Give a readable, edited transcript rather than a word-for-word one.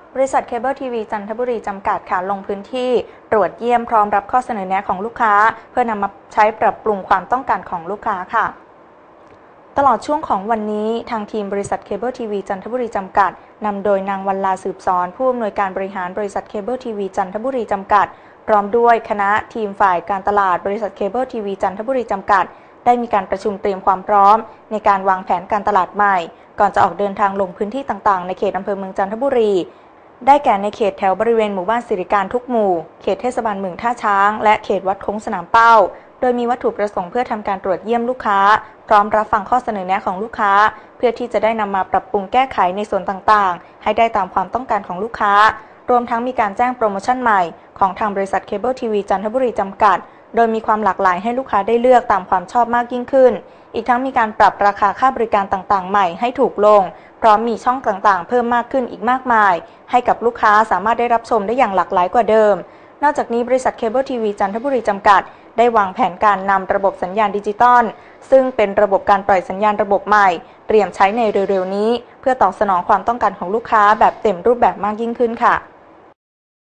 บริษัทเคเบิลทีวีจันทบุรีจำกัดค่ะลงพื้นที่ตรวจเยี่ยมพร้อมรับข้อเสนอแนะของลูกค้าเพื่อนำมาใช้ปรับปรุงความต้องการของลูกค้าค่ะตลอดช่วงของวันนี้ทางทีมบริษัทเคเบิลทีวีจันทบุรีจำกัดนำโดยนางวรรลาสืบสอนผู้อำนวยการบริหารบริษัทเคเบิลทีวีจันทบุรีจำกัดพร้อมด้วยคณะทีมฝ่ายการตลาดบริษัทเคเบิลทีวีจันทบุรีจำกัดได้มีการประชุมเตรียมความพร้อมในการวางแผนการตลาดใหม่ก่อนจะออกเดินทางลงพื้นที่ต่างๆในเขตอำเภอเมืองจันทบุรีได้แก่ในเขตแถวบริเวณหมู่บ้านสิริการทุกหมู่เขตเทศบาลเมืองท่าช้างและเขตวัดโค้งสนามเป้าโดยมีวัตถุประสงค์เพื่อทำการตรวจเยี่ยมลูกค้าพร้อมรับฟังข้อเสนอแนะของลูกค้าเพื่อที่จะได้นำมาปรับปรุงแก้ไขในส่วนต่างๆให้ได้ตามความต้องการของลูกค้ารวมทั้งมีการแจ้งโปรโมชั่นใหม่ของทางบริษัทเคเบิลทีวีจันทบุรีจำกัดโดยมีความหลากหลายให้ลูกค้าได้เลือกตามความชอบมากยิ่งขึ้นอีกทั้งมีการปรับราคาค่าบริการต่างๆใหม่ให้ถูกลงพร้อมมีช่องต่างๆเพิ่มมากขึ้นอีกมากมายให้กับลูกค้าสามารถได้รับชมได้อย่างหลากหลายกว่าเดิมนอกจากนี้บริษัทเคเบิลทีวีจันทบุรีจำกัดได้วางแผนการนำระบบสัญญาณดิจิตอลซึ่งเป็นระบบการปล่อยสัญญาณระบบใหม่เตรียมใช้ในเร็วๆนี้เพื่อตอบสนองความต้องการของลูกค้าแบบเต็มรูปแบบมากยิ่งขึ้นค่ะ